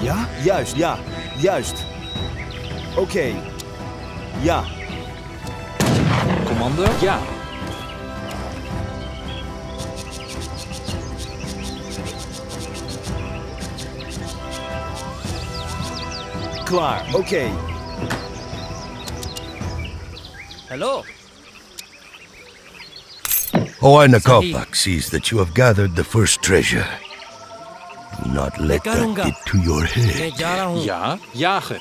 Ja? Juist, ja. Juist. Oké. Ja. Commando? Ja. Klaar, oké. Hello. Hoaina Kalpak sees that you have gathered the first treasure. Do not let that करूंगा। get to your head. मैं जा रहा हूँ। Ja. Jagen.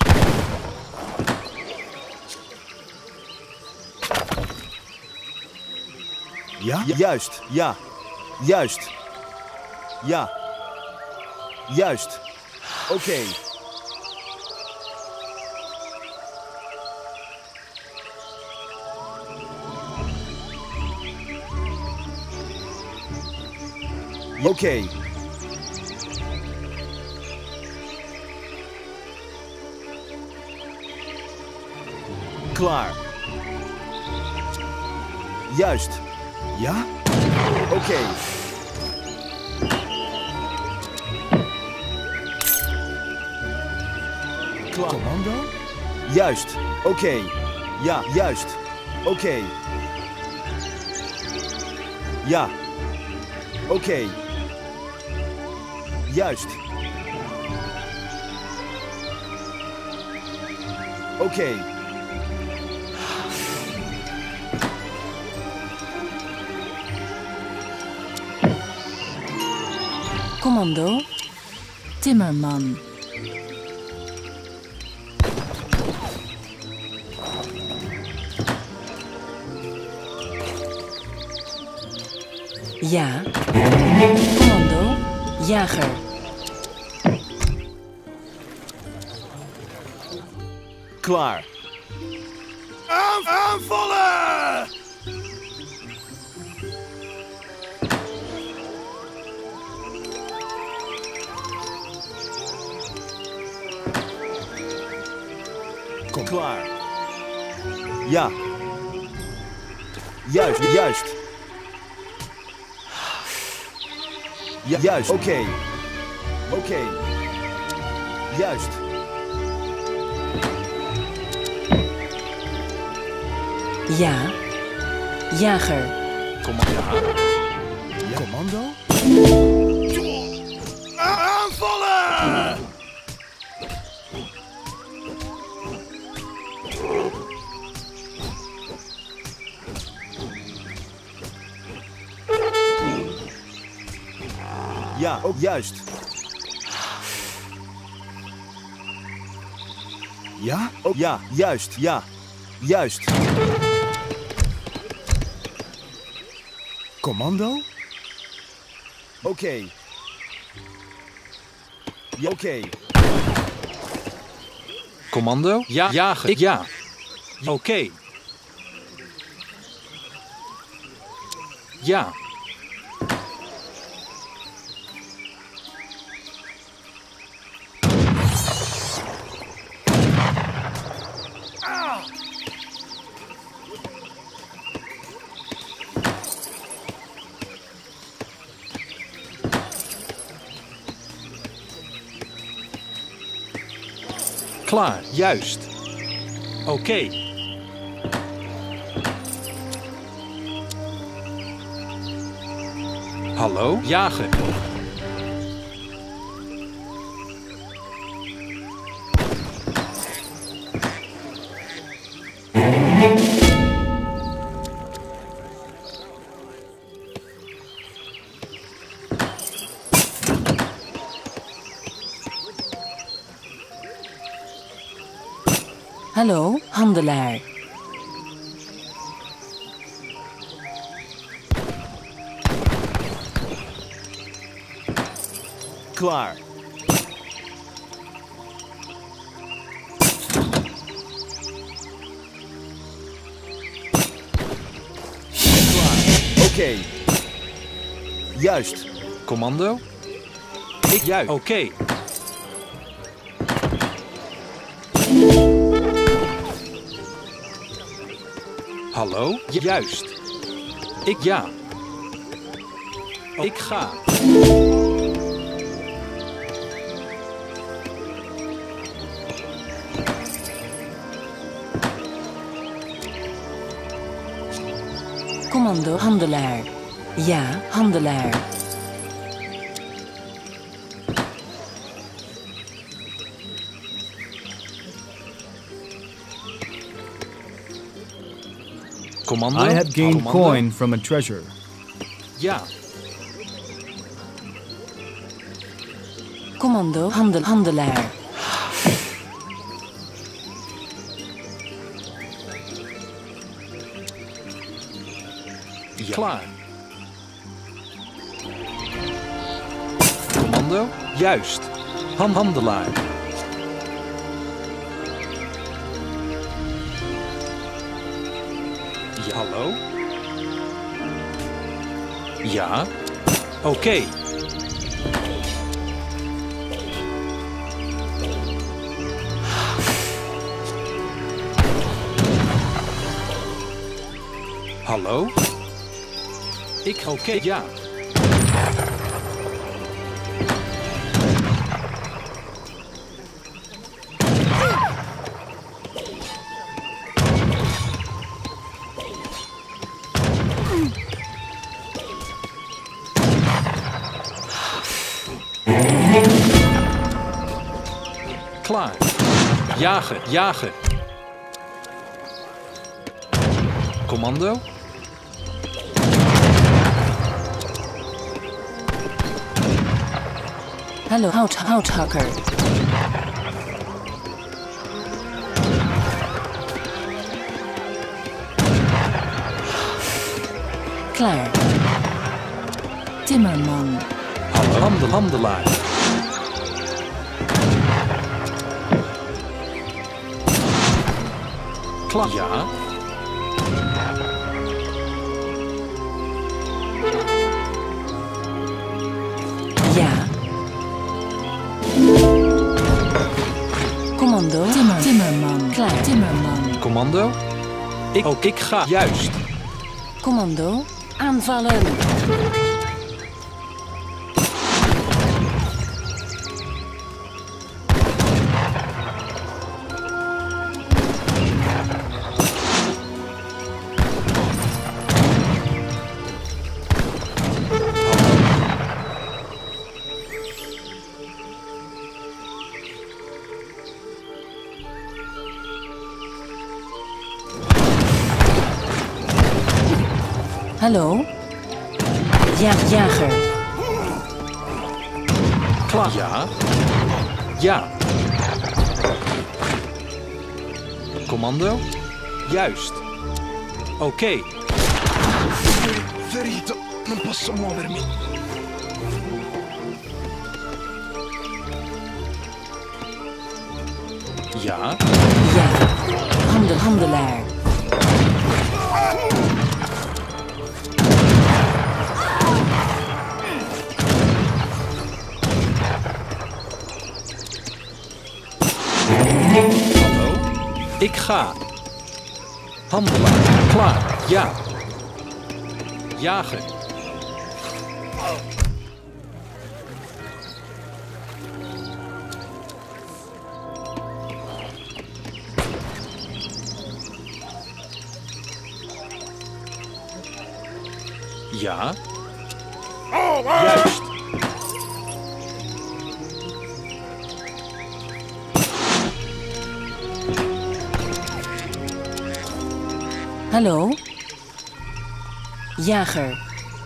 Ja? Juist, ja. Juist. Ja. Juist. Oké. Oké. Klaar. Juist. Ja? Oké. Klaar. Commando? Juist. Oké. Ja, juist. Oké. Ja. Oké. Juist. Oké. Commando Timmerman. Ja. Commando Jager. Klaar. Aanvallen! Kom. Klaar. Ja. Juist, juist. Ja, juist. Oké. Oké. Juist. Ja. Jager. Commando? Ja. Commando? Aanvallen! Ja, ook juist. Ja? Ook ja, juist, ja. Juist. Commando? Oké. Ja, oké. Commando? Ja. Jagen. Ja. Oké. Ja. Klaar, juist. Oké. Hallo, jagen. Hallo, handelaar. Klaar. Oké. Juist. Commando? Ik juist. Oké. Hallo? Juist. Ik ja. Ik ga. Commando handelaar. Ja, handelaar. Commando. I have gained Commando. coin from a treasure. Ja. Commando handelaar. Ja. Klaar. Commando. Juist. Handelaar. Ja, hallo? Ja. Oké. Hallo? Oké, ja. Klaar. Jagen, jagen. Commando. Hallo, houthakker. Klaar. Timmerman. Handelaar. Klaar. Ja. Ja. Commando Timmerman. Klaar. Timmerman. Commando. Ik ga. Juist. Commando aanvallen. Hallo? Ja, jager. Klaar. Ja. Ja. Commando. Juist. Oké. Ferito, non posso muovermi. Ja. Ja. Handelaar. Hallo. Ik ga. Handelaar. Klaar. Ja. Jagen. Ja. Juist. Hallo? Jager.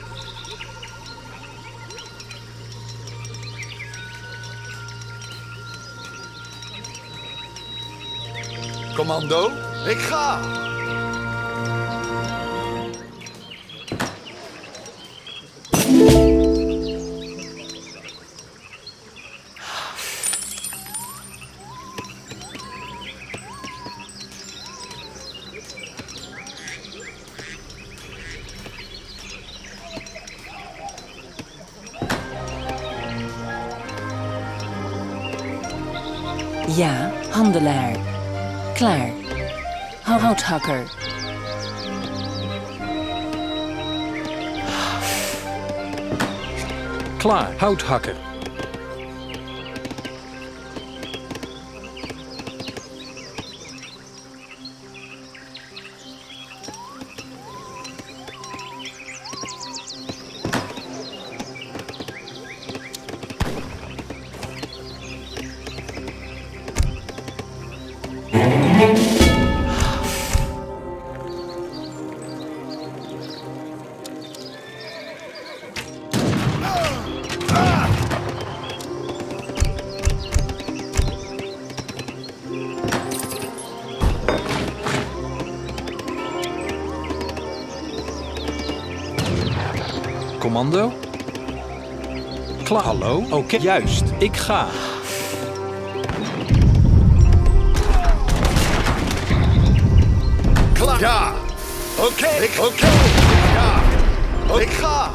Commando, ik ga! Ja, handelaar. Klaar. Houthakker. Klaar. Houthakker. Commando. Klaar. Hallo? Oké, juist. Ik ga. Klaar. Ja. Oké. Oké. Ja. Ik ga.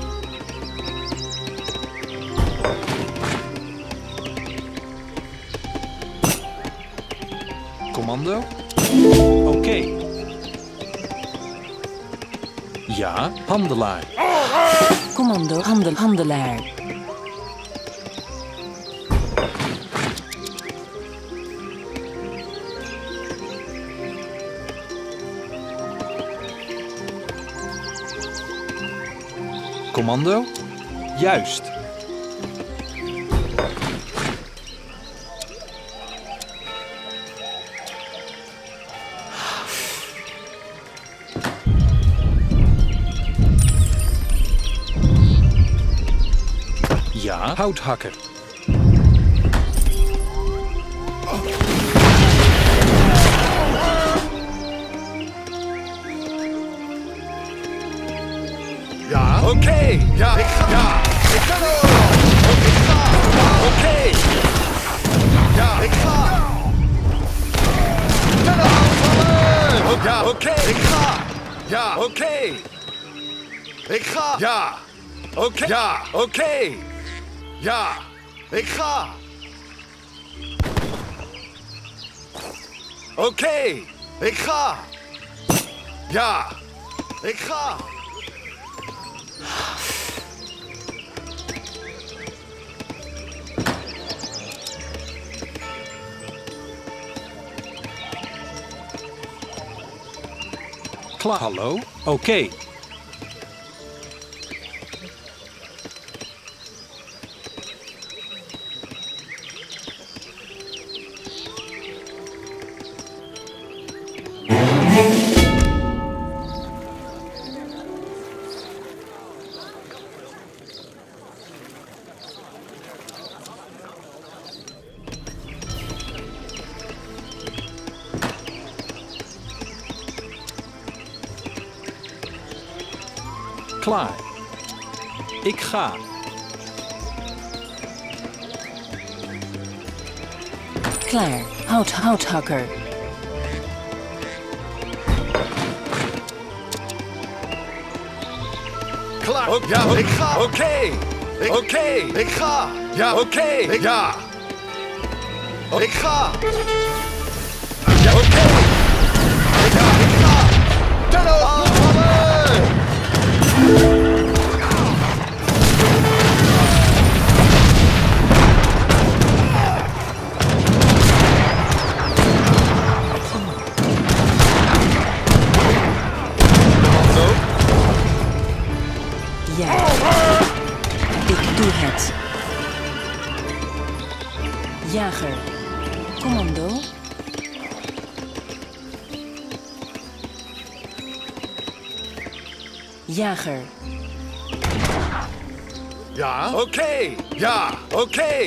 Commando. Oké. Ja, handelaar. Commando, handelaar. Commando. Juist. Ja, houthakker. Ja. Oké. Ja. Ik ga. Ja. Ik ga er. Ik ga. Oké. Ja. Ik ga. Ik ga er aanvallen. Ja. Oké. Ik ga. Ja. Oké. Ik ga. Ja. Oké. Ja. Oké. Ja. Ik ga. Oké. Ik ga. Ja. Ik ga. Klaar. Hallo? Oké. Klaar. Ik ga. Klaar. Houthakker. Klaar. Ja, ik ga. Oké. Oké. Ik ga. Ja, oké. Ja. Ik ga. Ja, oké. Ja, ik ga. Tenno aanvallen. Ja. Ik doe het. Jager. Commando. Jager. Ja. Oké. Ja. Oké.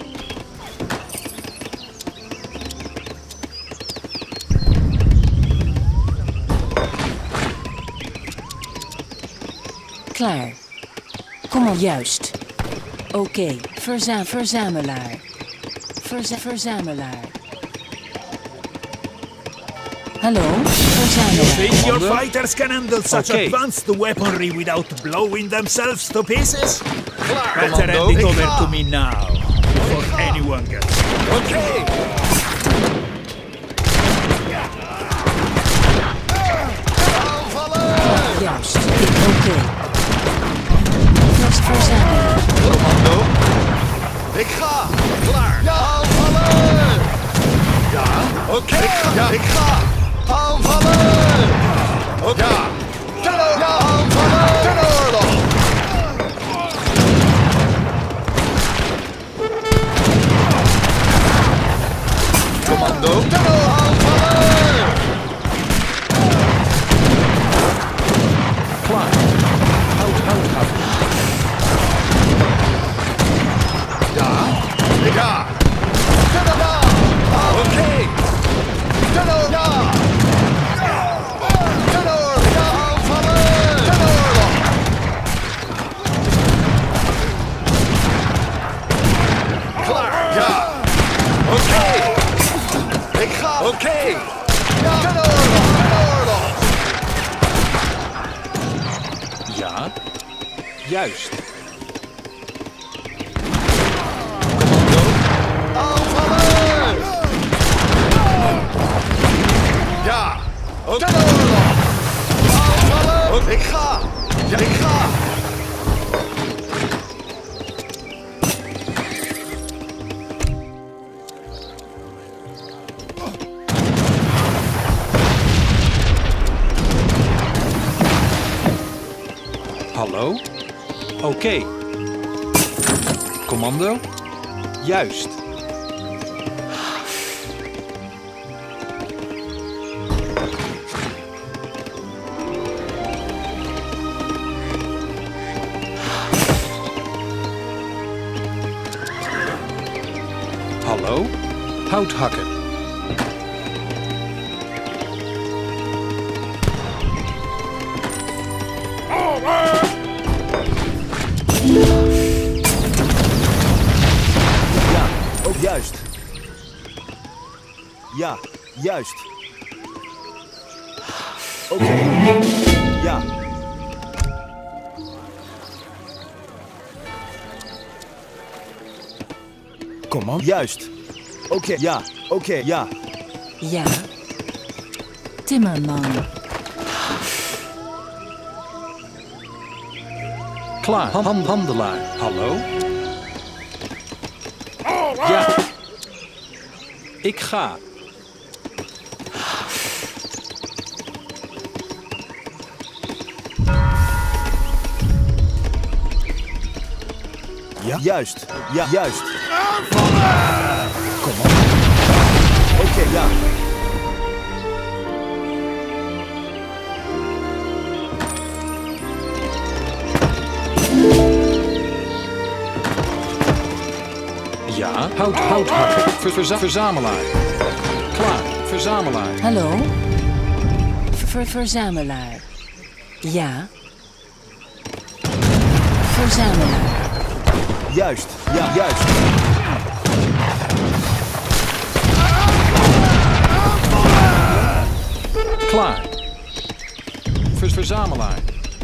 Klaar. Commando. Juist. Oké. Verzamelaar. Verzamelaar. Hallo? Verzamelaar. Think your fighters can handle such Okay. advanced weaponry without blowing themselves to pieces? Klaar. Better hand it over to me now, before anyone gets it. Oké. Aanvallen. Juist. Oké. Verzamelaar. Commando. Ik ga. Klaar. Ja. Aanvallen. Ja. Oké. Ja. Ik ga. Aanvallen. Oké. Ja. Tenno. Ja. Aanvallen. Ten oorlog. Commando. Tenno. Aanvallen. Klaar. Houthakker. Ja. Ik ga. Tenno. Ja. Oké. Tenno. Ja. Tenno. Ja. Juist. Aanvallen! Ja, oké. Aanvallen! Ik ga! Ja, ik ga! Hallo? Oké. Commando? Juist. Hallo? Houthakker. Ja, ook juist. Ja, juist. Oké. Ja. Command. Juist. Oké, ja. Oké, ja. Ja. Timmerman. Klaar. Handelaar. Hallo? Ja. Ik ga. Ja, juist. Ja, juist. Kom op. Oké, ja. Ja. Houthakker. Verzamelaar. Klaar. Verzamelaar. Hallo? Verzamelaar. Ja. Verzamelaar. Juist. Ja, juist. Klaar. Verzamelaar.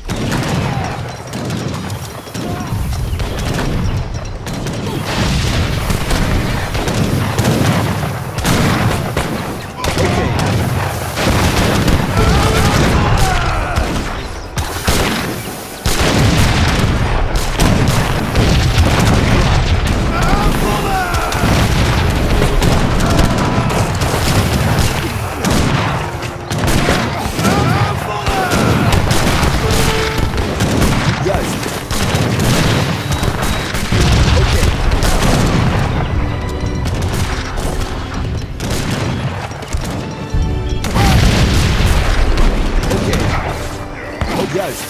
Juist.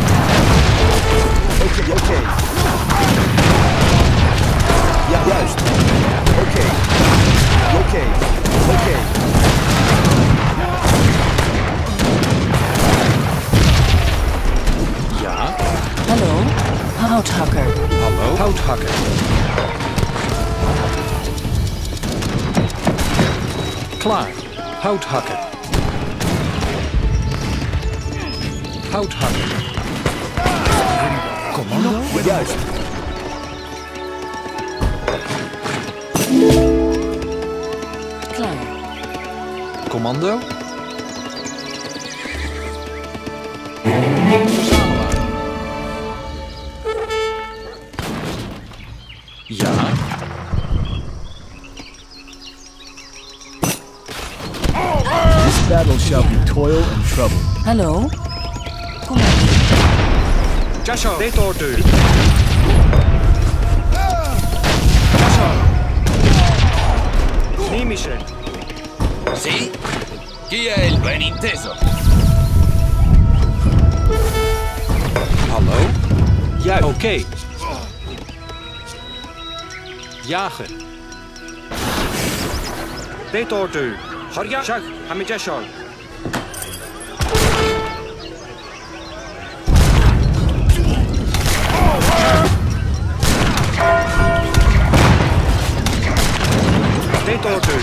Oké. Ja, juist. Oké. Ja. Hallo? Houthakker. Hallo? Houthakker. Klaar. Houthakker. Houthakker. Commando? Juist. Klaar. Commando? Verzamelaar. Ja. This battle shall be toil and trouble. Hallo? Kom maar. Jasho. Dit order. Nimische. Sì? Chi è il ben inteso? Hallo? Ja, oké. Jagen. Dit order. Harja. Shag. Hamidjashar. Dit order.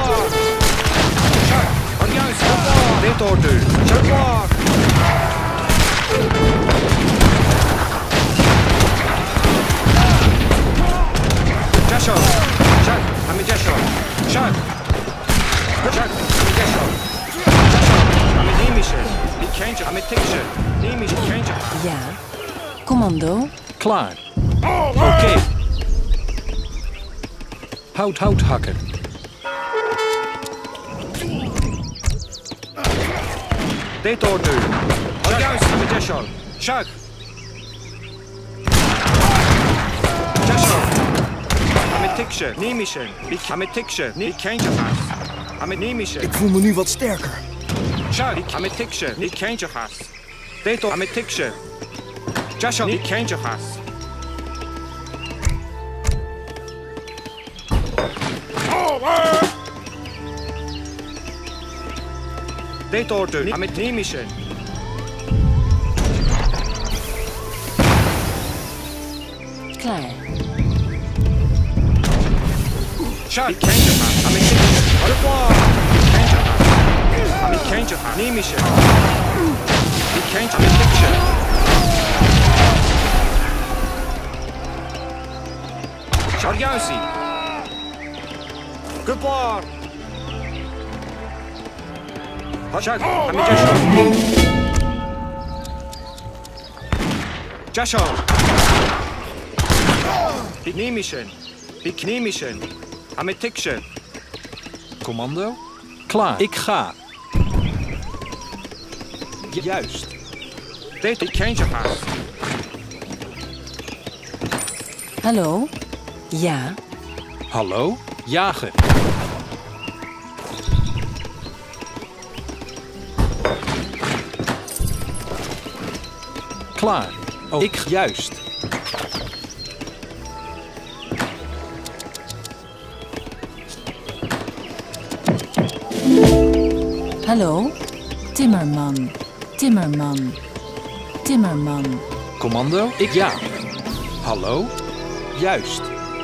Shag. Harja. Dit order. Shag. Geentje, met tikje. Neem eens een geentje. Ja. Commando. Klaar. Oké. Hout hakken. Dit hoort u. Al juist, met Jashon. Shark. Jashon. Met tikje, neem eens een. Met tikje, niet geentje vast. Met neem eens een. Ik voel me nu wat sterker. Shark, met tikje, niet geentje vast. Dit hoort met tikje. Jashon, niet geentje vast. Dit hoort u. Met neem eens een. Klaar. Shark, die geentje vast. Met tikje. Au revoir. Geentje vast. Met geentje vast. Neem eens een. Die geentje met tikje. Shark, Goodbye. Shark, met Jashon. Jashon. Ik neem eens een. Ik neem eens een. Met tikje. Commando. Klaar. Ik ga. Juist. Dit ik geentje vast. Hallo. Ja. Hallo? Jagen. Klaar. Oh, ik juist. Hallo. Timmerman. Timmerman. Timmerman. Commando? Ik ja. Hallo? Juist.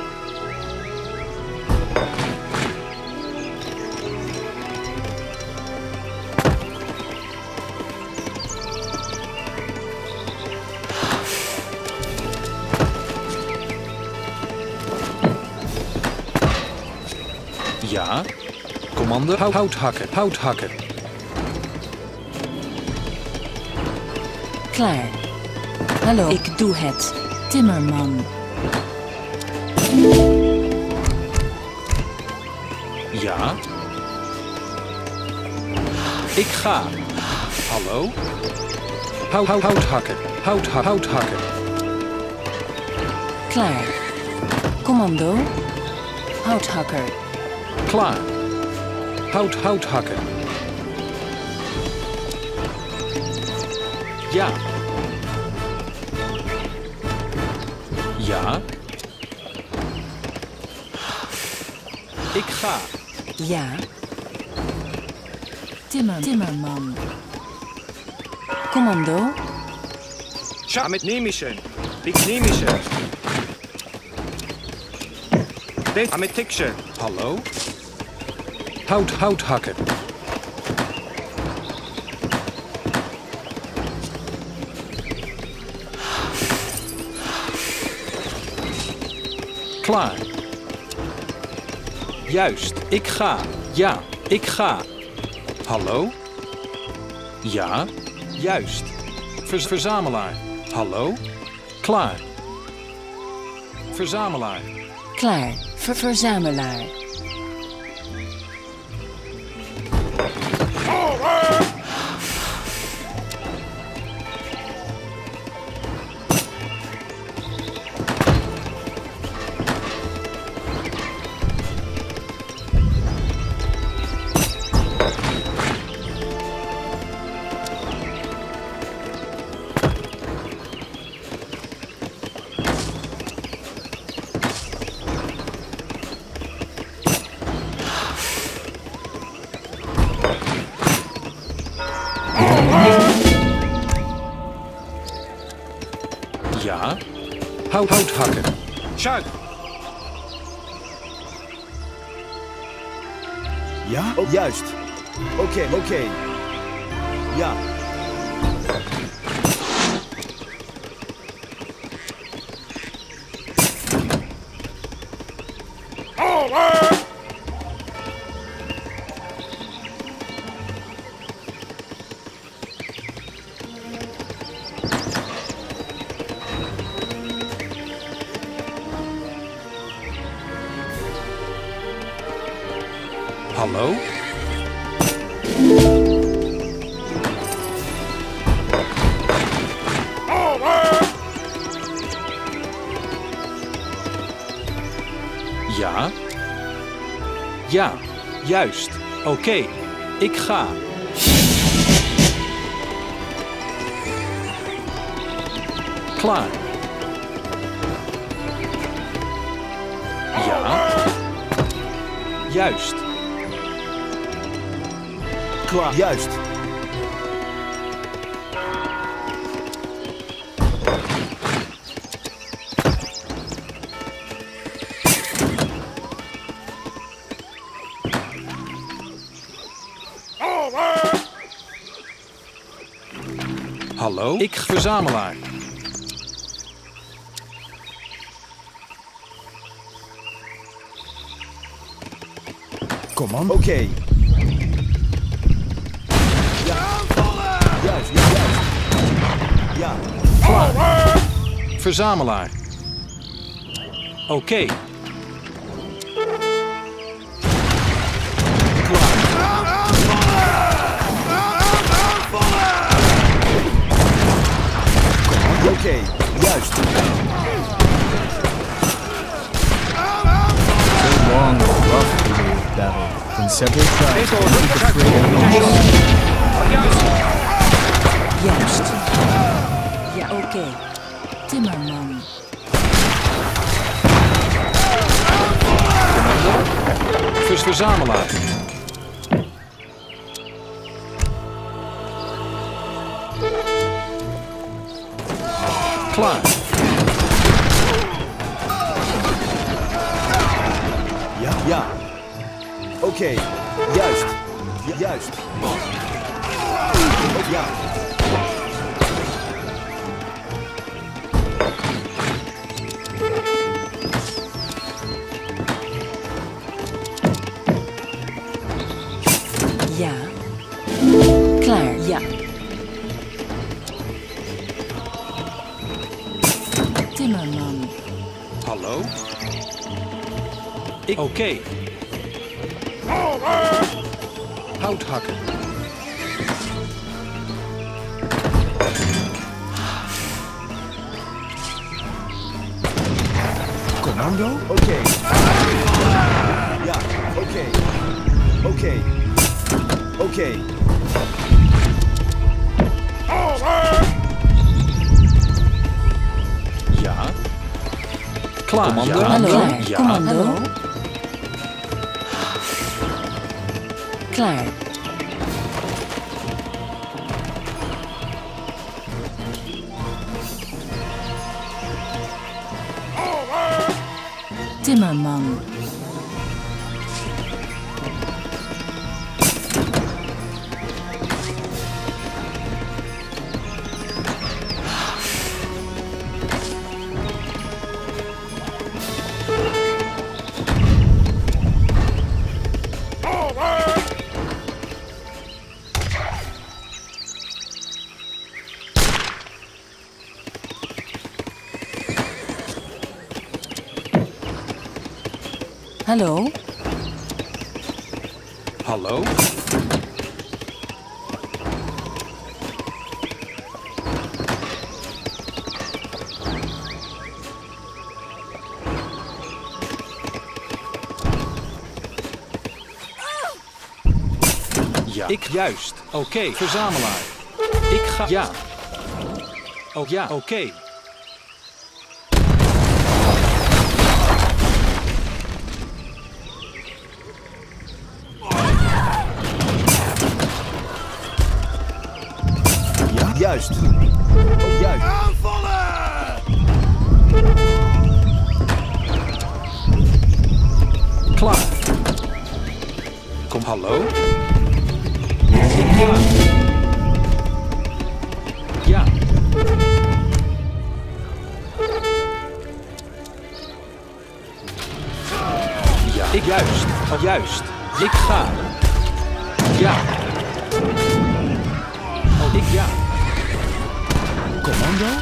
Ja. Commando? Hout hakken. Hout hakken. Klaar. Hallo. Ik doe het. Timmerman. Ja. Ik ga. Hallo? Hout hakken. Hout hakken. Klaar. Commando. Houthakker. Klaar. Hout hakken. Ja. Ja. Ik ga. Ja. Timmerman. Commando. Ja, met neem eens een. Ik neem eens een. Dit met tikje. Hallo? Hout hakken. Klaar. Juist, ik ga. Ja, ik ga. Hallo? Ja, juist. Verzamelaar. Hallo? Klaar. Verzamelaar. Klaar. Verzamelaar. Ja. Hout hakken. Shark. Ja? Oh, juist. Oké. Ja. Hallo? Ja? Ja, juist. Oké, ik ga. Klaar. Ja? Juist. Klaar. Juist. Hallo? Ik verzamelaar. Commando. Oké. Ja. Juist, ja, juist. Ja. Klaar. Verzamelaar. Oké. Oké, juist. Long, rough battle. When several tribes entered the fray Juist. Ja, oké. Timmerman. Verzamelaar. Klaar. Ja, ja. Oké, juist. Ja, juist. Ja. Ja. Klaar, ja. Timmerman. Hallo? Oké. Hout hakken. Commando? Oké. Ja, oké. Oké. Oké. Ja. Klaar. Commando. Ja. Hallo. Ja. Commando. Klaar. Timmerman. Hallo? Hallo? Ja. Ik juist. Oké, verzamelaar. Ik ga... Ja. Oh ja, oké. Ja, juist. Juist. Klaar. Kom, hallo? Ik klaar. Ja. Ja, ik juist. Oh, juist. Ik ga. Ja. Oh, ik ja. Commando?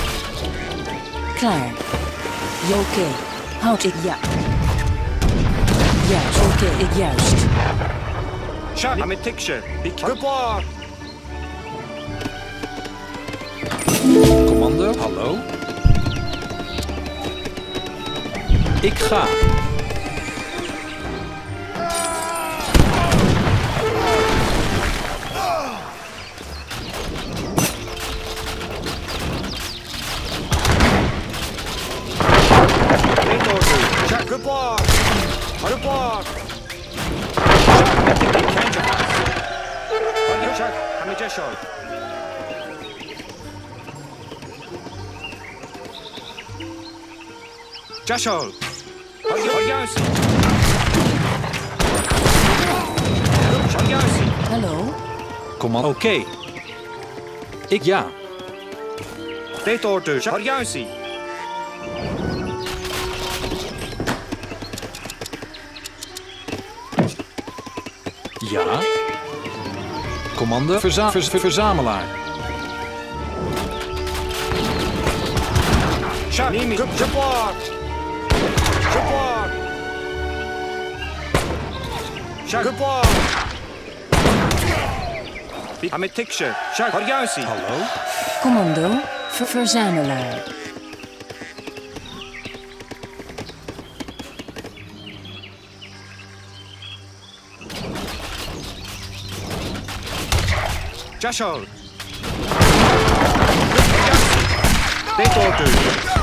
Klaar. Ja, oké. Houd ik ja. Juist. Oké, ik juist. Shot. I'm a tiksje. Good boy. Commando, hallo. Ik ga. Shot. Good boy. Good boy. Shot. Met de kantje vast. Shot. I'm a just Jashol! Juist! Juist! Hallo? Commando, oké. Ik ja. Dit hoort dus. Juist! Ja. Commando, verzamelaar. Shot! Neem Support! Support! Shot! Support! I'm a tiksje. Shot! Juist! Hallo. Commando, verzamelaar. Jashol! Dit hoort u.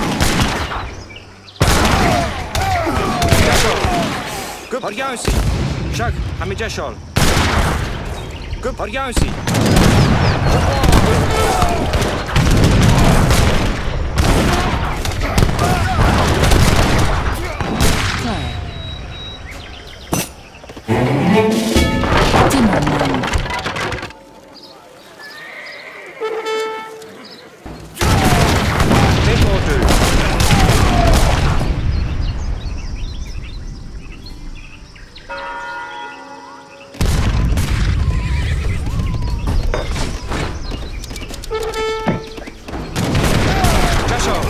Jashol! Good. Juist! Shot! I'm a Jashol! Good. Juist! Klaar. Timmerman. Dit hoort u. Jashol!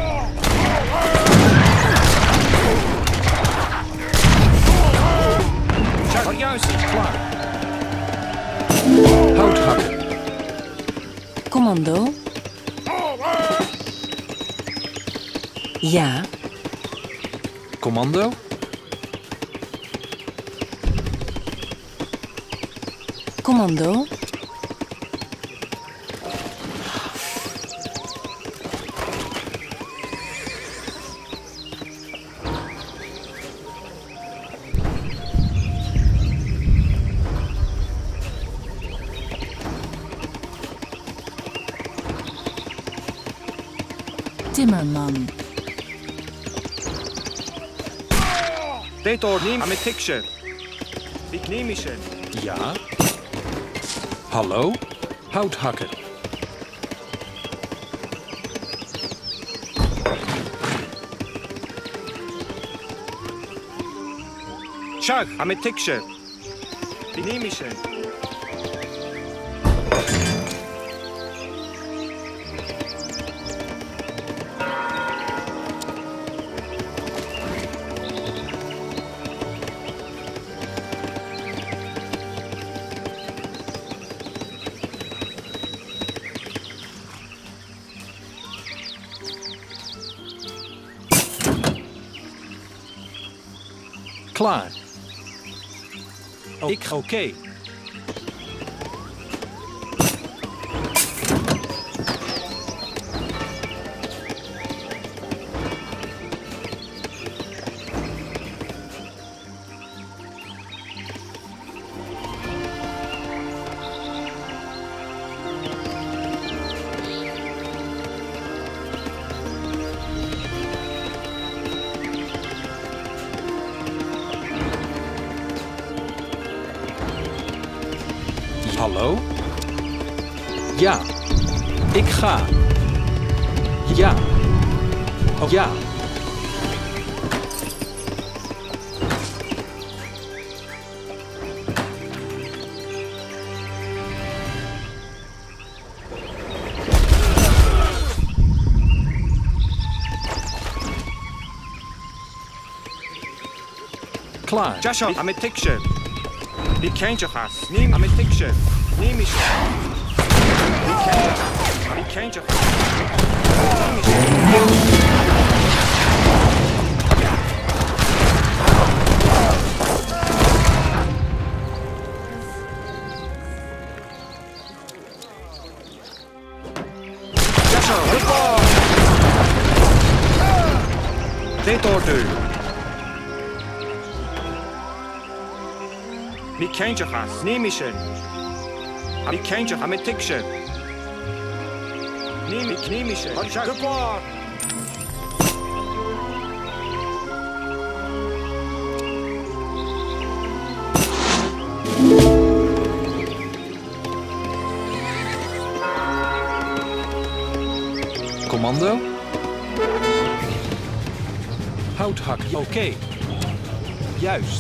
Shot! Juist! Klaar. Houthakker. Commando. Ja. Commando. Commando. Timmerman. Dit hoort niet. I'm a tiksje. Ik neem je. Ja. Hallo. Houthakker. Shot! I'm a tiksje. Ik neem je. Klaar. Oké. Hallo? Ja. Ik ga. Ja. Oh, ja. Klaar. Jasho, met tikje. Die kindje gas. Neem met tikje. Neem eens. Die kindje gas. Die kindje gas. Neem eens. Dit hoort u. Die kindje gas. Neem eens. Die kindje gas met tikje. Neem eens. De paard. Commando. Houthak, oké. Juist.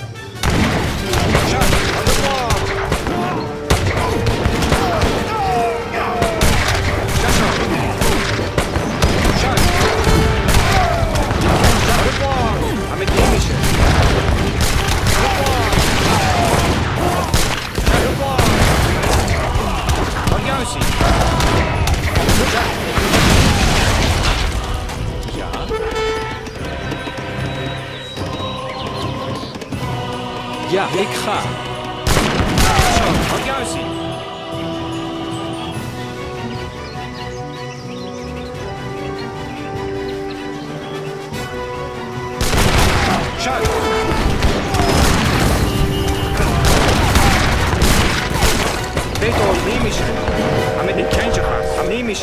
Ja, ik ga. Wat juist zien. Schuif. Beter neem eens. Ga met die kindje gaan. Neem eens.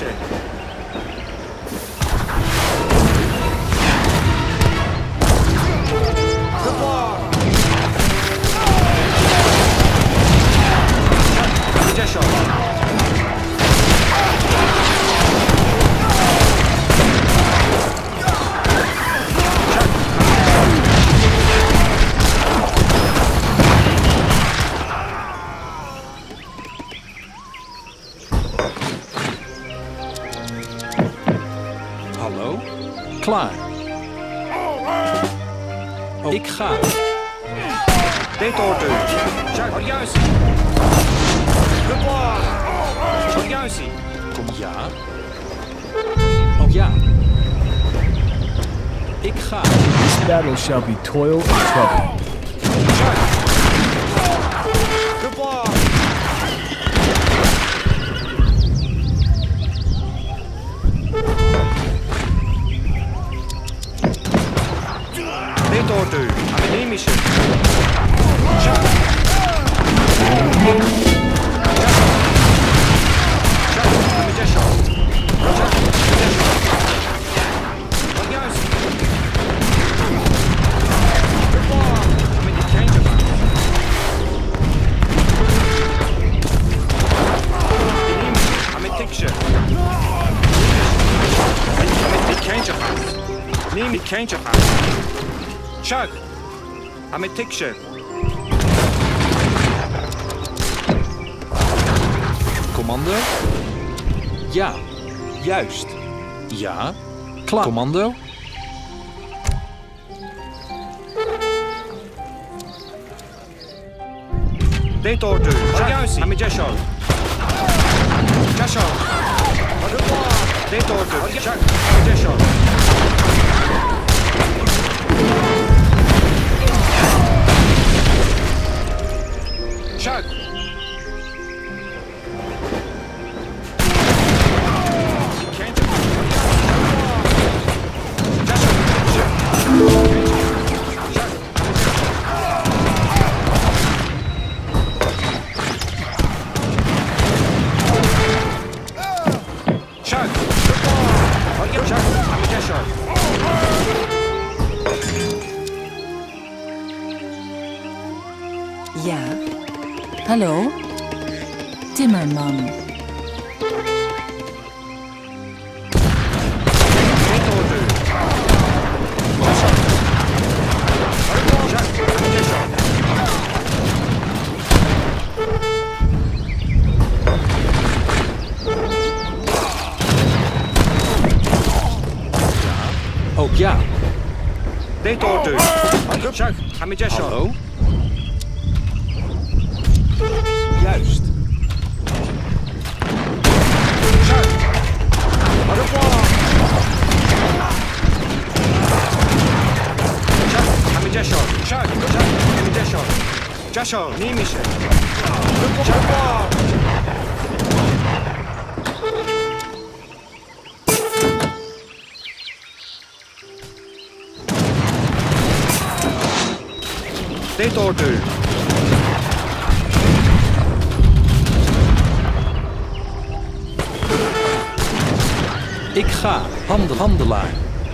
Hallo? Klaar. Oh, ik ga. Dit hoort u. Wat juist. Wat juist. Kom ja. Oh ja. Ik ga. This battle shall be toil and trouble. Dit hoort u. Academische. Neem die kindje gaan. Chuck, aan mijn tikje. Commando. Ja, juist. Ja, klaar. Commando. Dit hoort u. Juist, aan mijn Jasho. Jasho. Dit hoort u. Chuck, aan mijn Jasho. Chuck. Ja. Hallo? Timmerman. Oh ja. Dit order. Shak, Hamijesho. Hallo? Juist. Shak. Au revoir. Shak, Hamijesho. Shak, Hamijesho. Jasho, Nimishe. Shak. Dit order. Ik ga. Handelaar.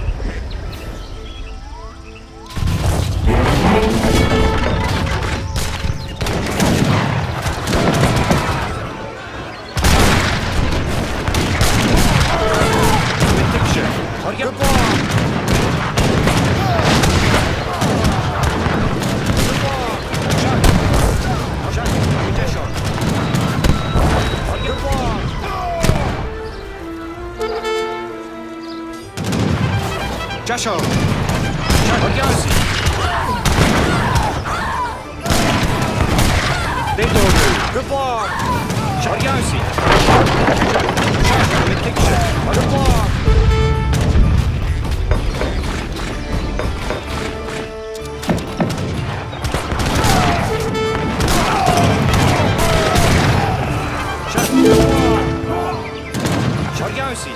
Jasho. Orgasi. Dit order. Goodbye. Orgasi. Au revoir. Orgasi.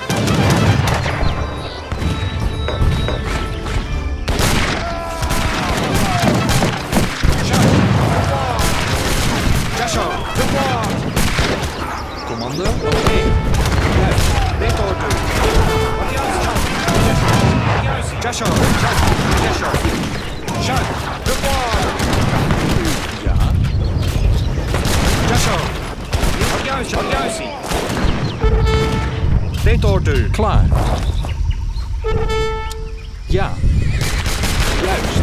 Commando? Oké. Juist. Dit order. Jasho. Jasho. Shak. Goodbye. Ja. Jasho. Orgasi. Dit order. Klaar. Ja. Juist.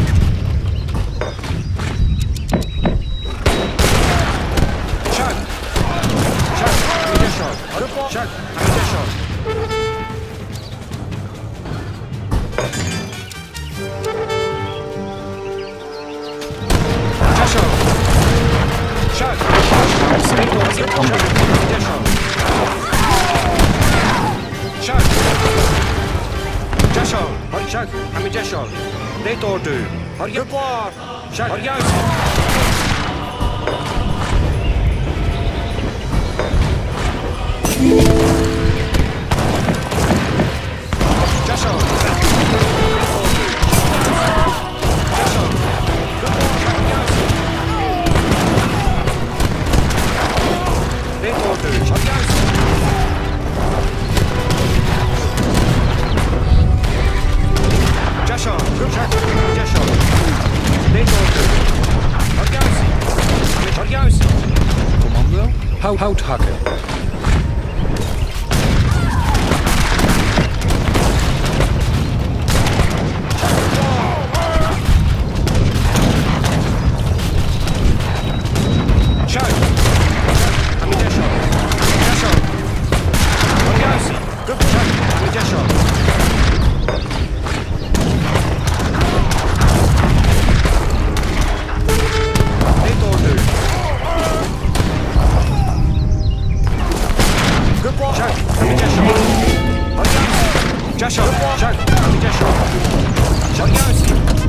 Shak. Shak. Hamijesho. Shak. Hamijesho. Jasho. Shak. Hamijesho. Shak. Jasho. Shak. Hamijesho. Dit order. Goodbye. Shak. Orgasi. Jasho. Jasho. Dit order. Jasho. Jasho. Dit order. Orgasi. Commando? Houthakker. Shak. Hamijesho. Jasho. Orgasi. Shak. Hamijesho. Dit order. Goodbye. Shak. Hamijesho. Orgasi. Jasho. Shak. Hamijesho. Orgasi.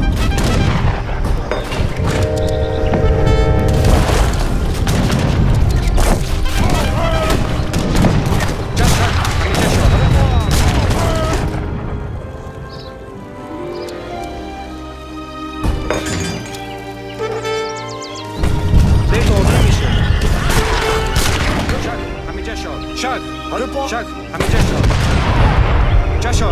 Shak. Shak. Hamijesho. Jasho.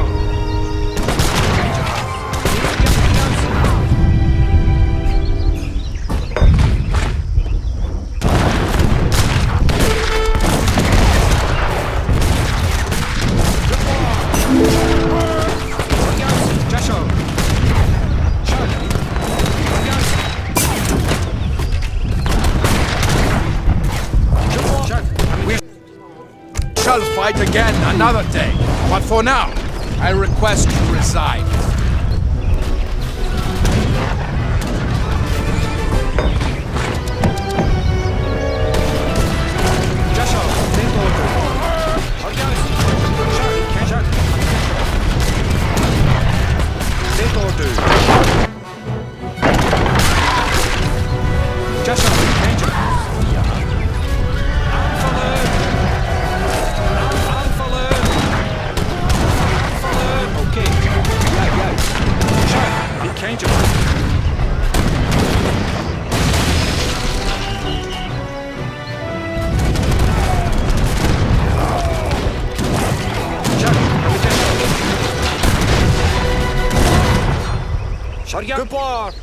Fight again another day, but for now, I request you resign. Şarya. Kupar.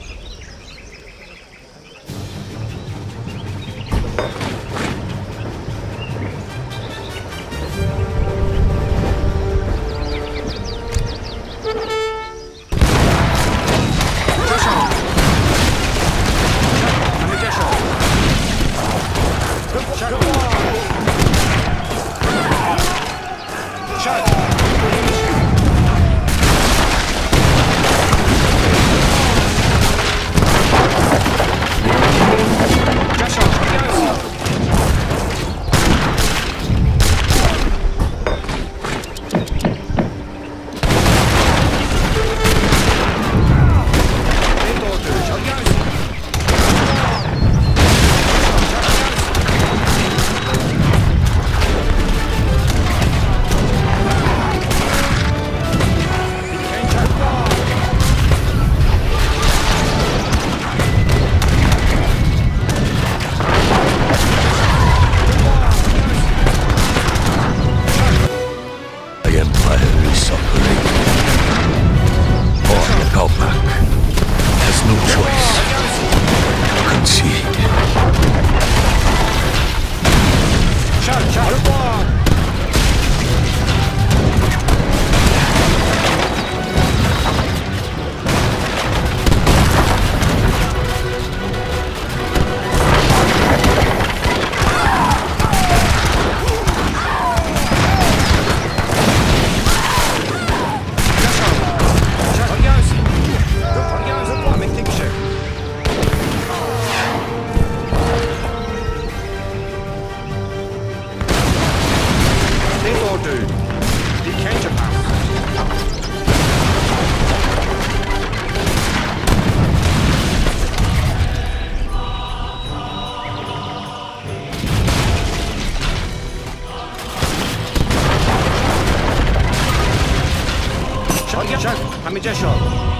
همینجا شد.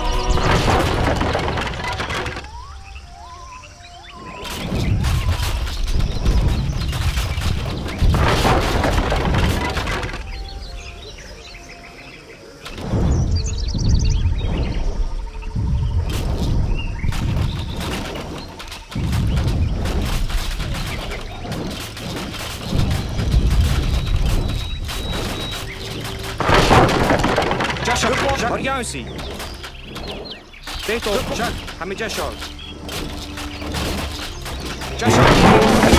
Variantie. Beto, Jack, همینجا شد.